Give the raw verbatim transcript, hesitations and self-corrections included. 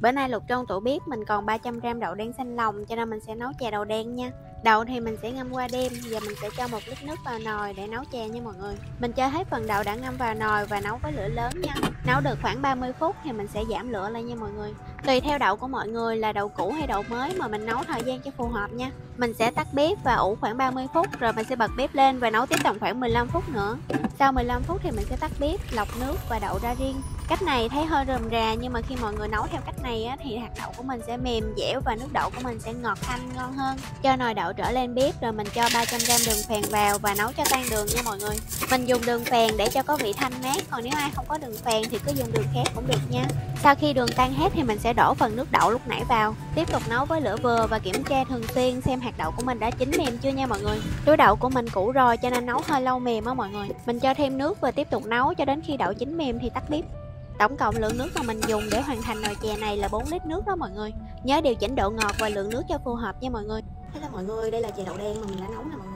Bữa nay Lục trong tủ bếp mình còn ba trăm gam đậu đen xanh lòng, cho nên mình sẽ nấu chè đậu đen nha. Đậu thì mình sẽ ngâm qua đêm, giờ mình sẽ cho một lít nước vào nồi để nấu chè nha mọi người. Mình cho hết phần đậu đã ngâm vào nồi và nấu với lửa lớn nha. Nấu được khoảng ba mươi phút thì mình sẽ giảm lửa lại nha mọi người. Tùy theo đậu của mọi người là đậu cũ hay đậu mới mà mình nấu thời gian cho phù hợp nha. Mình sẽ tắt bếp và ủ khoảng ba mươi phút, rồi mình sẽ bật bếp lên và nấu tiếp tầm khoảng mười lăm phút nữa. Sau mười lăm phút thì mình sẽ tắt bếp, lọc nước và đậu ra riêng. Cách này thấy hơi rườm rà, nhưng mà khi mọi người nấu theo cách này á, thì hạt đậu của mình sẽ mềm dẻo và nước đậu của mình sẽ ngọt thanh ngon hơn. Cho nồi đậu trở lên bếp rồi mình cho ba trăm gam đường phèn vào và nấu cho tan đường nha mọi người. Mình dùng đường phèn để cho có vị thanh mát, còn nếu ai không có đường phèn thì cứ dùng đường khác cũng được nha. Sau khi đường tan hết thì mình sẽ đổ phần nước đậu lúc nãy vào. Tiếp tục nấu với lửa vừa và kiểm tra thường xuyên xem hạt đậu của mình đã chín mềm chưa nha mọi người. Túi đậu của mình cũ rồi cho nên nấu hơi lâu mềm á mọi người. Mình cho thêm nước và tiếp tục nấu cho đến khi đậu chín mềm thì tắt bếp. Tổng cộng lượng nước mà mình dùng để hoàn thành nồi chè này là bốn lít nước đó mọi người. Nhớ điều chỉnh độ ngọt và lượng nước cho phù hợp nha mọi người. Hello mọi người, đây là chè đậu đen mà mình đã nấu nè mọi người.